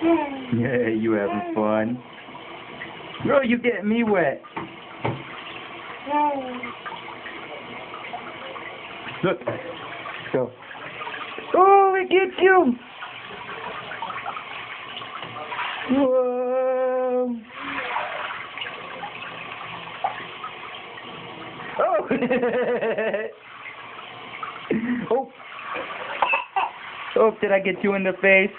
Yeah, you having fun? Girl, you getting me wet. Look. Go. Oh, it gets you. Whoa. Oh. Oh. Oh, did I get you in the face?